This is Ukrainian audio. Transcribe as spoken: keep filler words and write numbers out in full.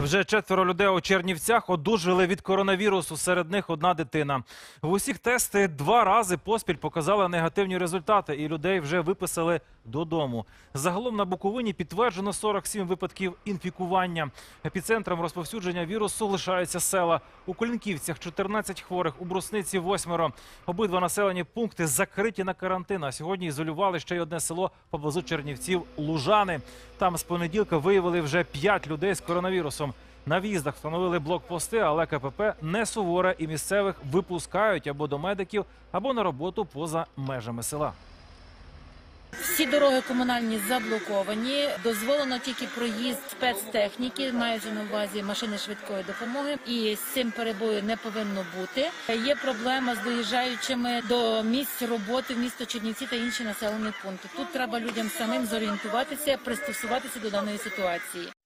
Вже четверо людей у Чернівцях одужали від коронавірусу, серед них одна дитина. В усіх тести два рази поспіль показали негативні результати і людей вже виписали додому. Загалом на Буковині підтверджено сорок сім випадків інфікування. Епіцентром розповсюдження вірусу лишаються села. У Кулінківцях чотирнадцять хворих, у Брусниці восьмеро. Обидва населені пункти закриті на карантин, а сьогодні ізолювали ще й одне село поблизу Чернівців – Лужани. Там з понеділка виявили вже п'ять людей з коронавірусом. На в'їздах встановили блокпости, але ка пе пе не суворе і місцевих випускають або до медиків, або на роботу поза межами села. Всі дороги комунальні заблоковані, дозволено тільки проїзд спецтехніки, маючи на увазі машини швидкої допомоги, і з цим перебою не повинно бути. Є проблема з доїжджаючими до місць роботи в місто Чернівці та інші населені пункти. Тут треба людям самим зорієнтуватися, пристосуватися до даної ситуації.